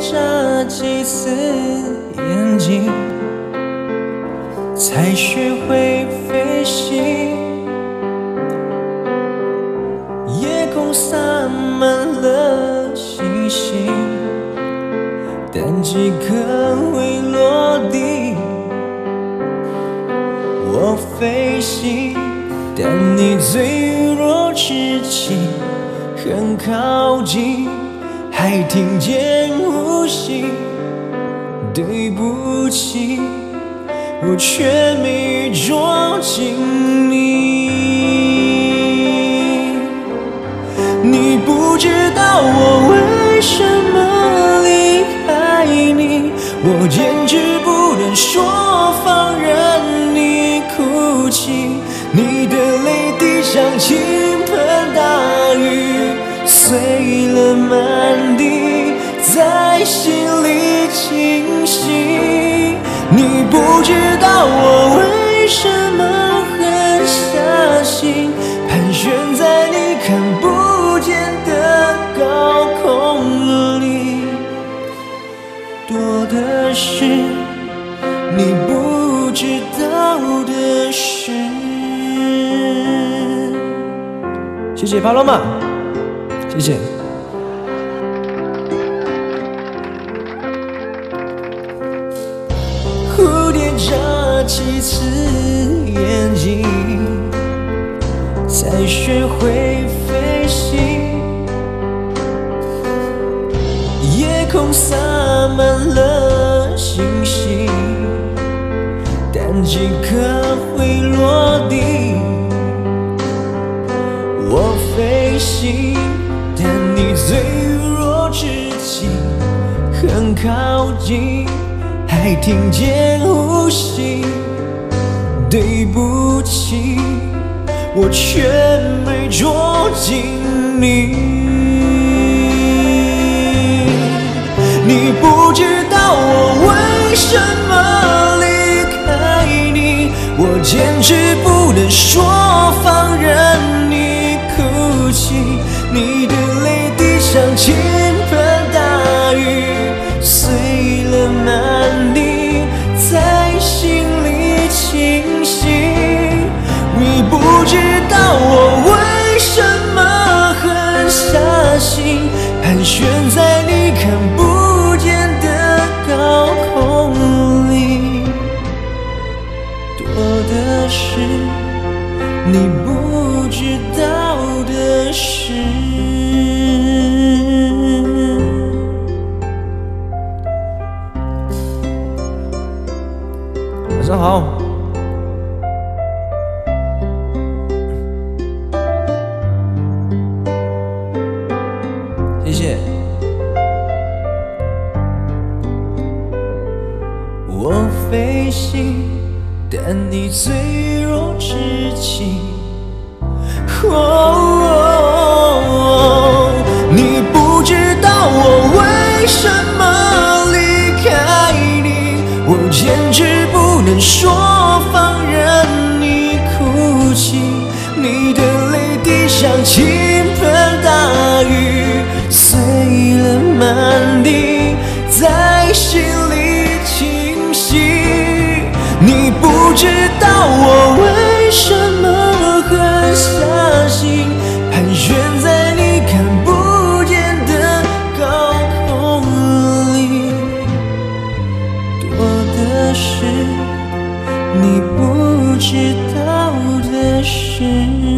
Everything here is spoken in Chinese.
眨几次眼睛，才学会飞行。夜空洒满了星星，但几颗会落地。我飞行，但你最弱至极，很靠近，还听见呼吸。对不起，我却没捉紧你。你不知道我为什么离开你，我简直不能说放任你哭泣。你的泪滴像倾盆大雨，碎了满地，在心里清晰。你不知道我为什么狠下心，盘旋在你看不见的高空里，多的是你不知道的事。谢谢帕罗玛，谢谢。蝴蝶眨几次眼睛，才学会飞行。夜空洒满了星星，但几颗会落地。我飞行，但你最弱至极，很靠近，还听见呼吸。对不起，我却没捉紧你。你不知道我为什么离开你，我简直不能说放任你哭泣。你的泪滴像倾盆大雨，碎了满地，在心里清晰。你不知道我为什么狠下心，盘旋在你看不见的高空里，多的是你不知道的事。晚上好。谢谢。我飞行，但你最弱至极。你不知道我为什么离开你，我简直不能说放任你哭泣。你的泪滴像倾盆大雨，碎了满地，在心里清晰。你不知道我为什么狠下心，盘旋在你看不见的高空里，多的是你不知道的事。